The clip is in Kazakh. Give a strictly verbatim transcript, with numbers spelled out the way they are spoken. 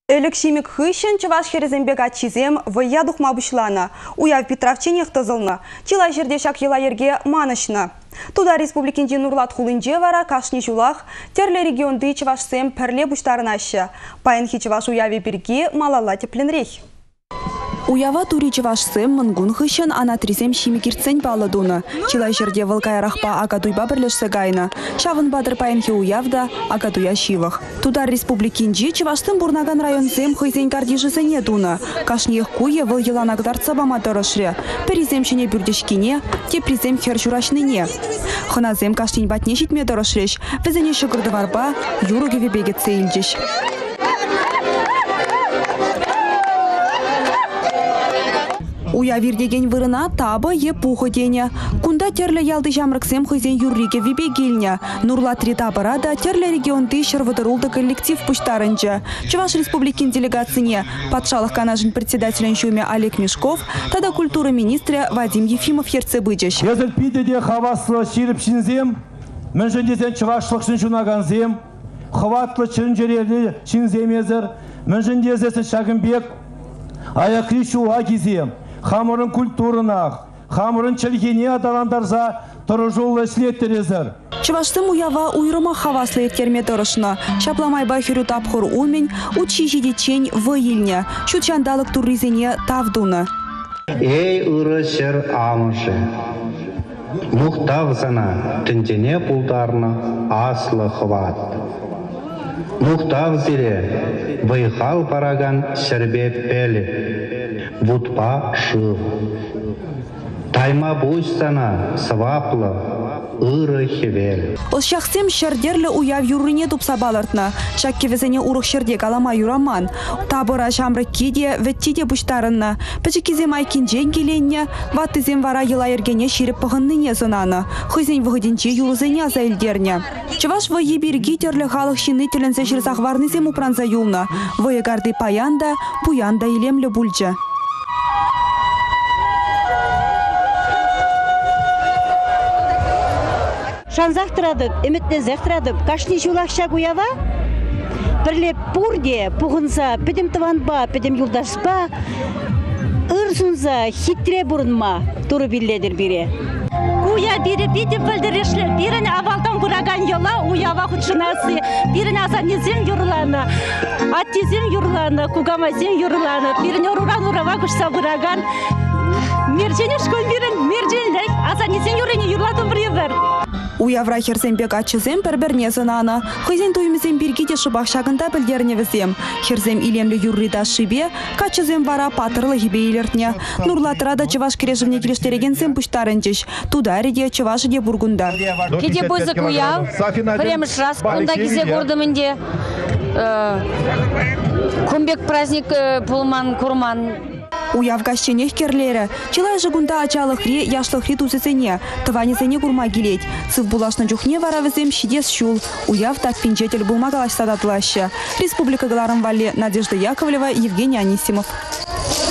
Элексимик хыщен чываш херезембек атчизем вая духма бушлана. Уяв Петровченех тызылна. Чила жерде шак ела ерге манышна. Туда республикинде нурлат хулынже вара кашни жулах терле регионды чывашсем перле буштарынашы. Паянхи чываш уяве берге малала тепленрейх. Уява тури чывашсем мынгун хыщен анатрисем шимикирцень палыдуны. Чила жерде вылкайрахпа агадуйба бірлешсе гайны. Шавын бадыр паянхи уявда агадуя шилах. Туда республикинде чывашсем бурнаган районсем хыйзень кардижысене дуны. Кашниех куе выл еланагдарца баматырышре. Переземшене бюрдешкине, тепризем херчурашныне. Хыназем каштень батне житме дырышреш. Візене шығырды варба, юругеве бегетсе илдеш. Уявирдеген вырына табы е пухы дене. Кунда терлі ялды жамрыксем хызен юрриге вибегильня. Нурлатри табыра да терлі регионды шырвыдырулды коллектив пуштарынчы. Чуваш республикин делегацияне патшалық канажын председателен шуме Олег Мешков, тада культура министрі Вадим Ефимов ерцебыдеш. Езіл пидеде хаваслы ширіп шинзем, мүнжіндезен чывашлық шиншунаган зем, хватлы чынжерелі шинземезір, мүнжіндезесі шагынбек, аякри шуа кизем. Хамырын культурынақ, хамырын чілгене адаландарза тұрыжулы слеттерезір. Чываштым уява уйрыма хаваслы еткерме тұрышны. Шапламай бахиру тапхыр умен, учи жидечень в илне. Шутчандалық турризене тавдуны. Эй ұрышыр амышы. Мұқтавзана түндене пулдарны аслы хват. Мұқтавзире вайхал параган шырбе пелі. Вудпа шыл. Тайма буйсана сваплы, ыры хевел. Олшақсем шардерлі уяв юрыне тупса балыртны. Шакке везене урық шерде калама юраман. Табыра жамры кеде, веттиде буштарынны. Пачекизем айкин женгеленне, ваттызем вара ела ергене шеріп пығынныне зынаны. Хызен вғыденче юрызене азайлдерне. Чываш вайы берги терлі халық шины тілінсе жырзақ варнызем упранза юлны. Вайы гарды паянда, пуянда илемлі бульчы. Шанзақ тұрадып, үмітне зәқ тұрадып, кашни жулақша уява, бірле пұрде, пұғынса, пөдім тыванба, пөдім юлдаспа, ұрсынса, хитре бұрынма, тұры білдедір біре. Уя бири биди білдірешлер, бірін авалдан бұраган ела, уява құтшынасы, бірін азанезем юрланы, аттезем юрланы, кугамазем юрланы, бірін ұруран ұрава күшса бұраган, мердженешкон бірін, мердженлік, азанезем юрыне юрлатын бірі бір. Уявра херзембек ачызем бір-бірне зынаны. Хызен туймызем біргеде шыбақ шағында білдеріне візем. Херзем илемлі юррида шыбе, качызем вара патырлы хибе илертне. Нурлатырада чываш кережівне келештерегенсем пұштарынчыш. Тудариде чывашыде бургунда. Кеде бұзық уяв, премш раз, кунда кезе көрдімінде. Күмбек праздник пулман, курман. Уяв гащенех керлері. Чилай жығында ачалықри, яшлықри тузысене. Тыванезене курма келет. Сыв булашны жүхне варавызем шидес шул. Уяв такпинчетел булмагалаш садатылашы. Республика Галарым Валли, Надежда Яковлева, Евгений Анисимов.